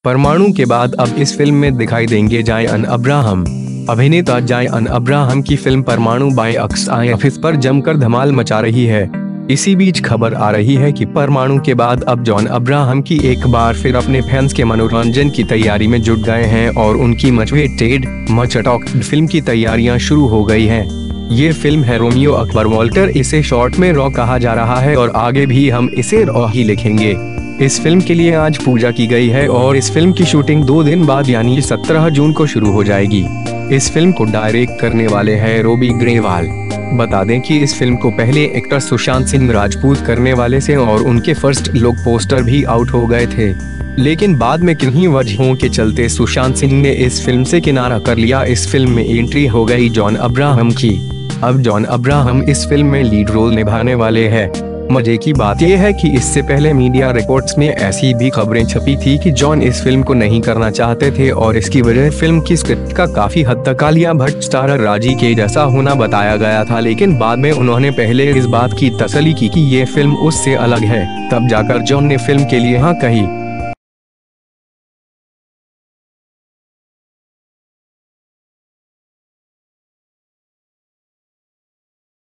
परमाणु के बाद अब इस फिल्म में दिखाई देंगे जायन अब्राहम। अभिनेता जायन अब्राहम की फिल्म परमाणु बॉक्स ऑफिस पर जमकर धमाल मचा रही है। इसी बीच खबर आ रही है कि परमाणु के बाद अब जॉन अब्राहम की एक बार फिर अपने फैंस के मनोरंजन की तैयारी में जुट गए हैं और उनकी मच टॉक्ड फिल्म की तैयारियां शुरू हो गई हैं। ये फिल्म है रोमियो अकबर वॉल्टर, इसे शॉर्ट में रॉ कहा जा रहा है और आगे भी हम इसे रॉ ही लिखेंगे। इस फिल्म के लिए आज पूजा की गई है और इस फिल्म की शूटिंग 2 दिन बाद यानी 17 जून को शुरू हो जाएगी। इस फिल्म को डायरेक्ट करने वाले हैं रॉबी ग्रेवाल। बता दें कि इस फिल्म को पहले एक्टर सुशांत सिंह राजपूत करने वाले थे और उनके फर्स्ट लुक पोस्टर भी आउट हो गए थे, लेकिन बाद में किन्हीं वजहों के चलते सुशांत सिंह ने इस फिल्म से किनारा कर लिया। इस फिल्म में एंट्री हो गई जॉन अब्राहम की। अब जॉन अब्राहम इस फिल्म में लीड रोल निभाने वाले हैं। मजे की बात यह है कि इससे पहले मीडिया रिपोर्ट्स में ऐसी भी खबरें छपी थी कि जॉन इस फिल्म को नहीं करना चाहते थे और इसकी वजह फिल्म की स्क्रिप्ट का काफी हद तक आलिया भट्ट स्टारर राजी के जैसा होना बताया गया था, लेकिन बाद में उन्होंने पहले इस बात की तसल्ली की कि ये फिल्म उससे अलग है, तब जाकर जॉन ने फिल्म के लिए हाँ कही।